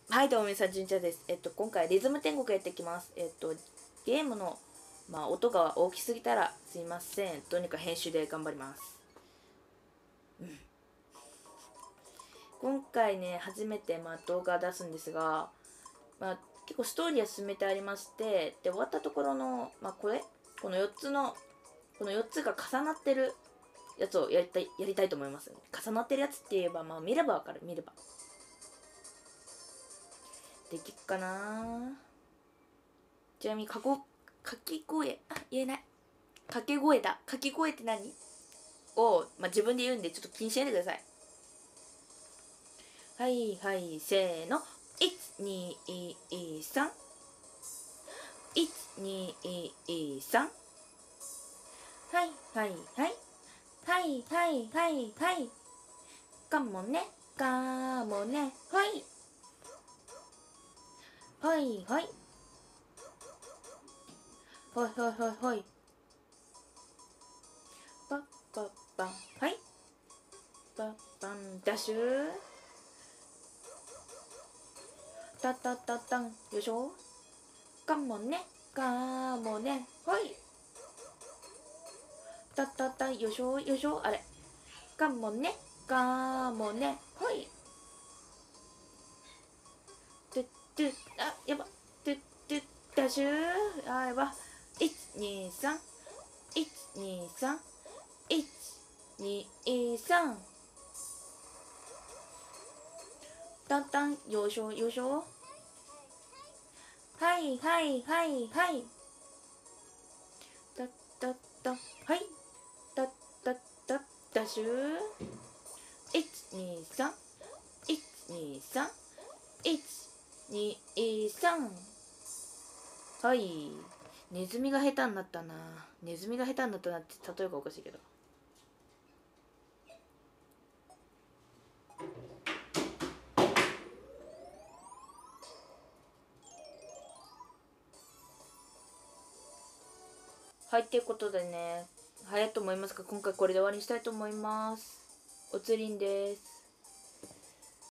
はい、どうも皆さん、じゅんちゃんです。今回、リズム天国やっていきます。ゲームの、音が大きすぎたらすいません。どうにか編集で頑張ります。今回ね、初めて、動画出すんですが、結構ストーリーは進めてありまして、で、終わったところの、この4つの、この4つが重なってるやつをやりたいと思います。重なってるやつって言えば、見ればわかる、見れば。できっかな。ちなみに掛け声、言えない。掛け声だ。掛け声って何を、自分で言うんでちょっと気にしないでください。はいはい、せーの。123。123。はいはいはい。はいはいはいはい。かもね、かもね。はい。はいはい。はいはいはいはい。パッパッパン。はい。パッパンダッシュ。タタタタン。よいしょ。かもね、かもね。はい。タタタよいしょよいしょ。あれ。かもね、かもね。はい。トゥットゥッ。やば。トゥットゥッダッシュ。やば。123。123。123。タンタンよいしょよいしょ。はいはいはいはい。タッタッタ。はい。タッタッタダッシュ。123。123。123。はい。ネズミが下手になったな。ネズミが下手になったなって例えがおかしいけど。はい、ということでね、早いと思いますが、今回これで終わりにしたいと思います。おつりんです。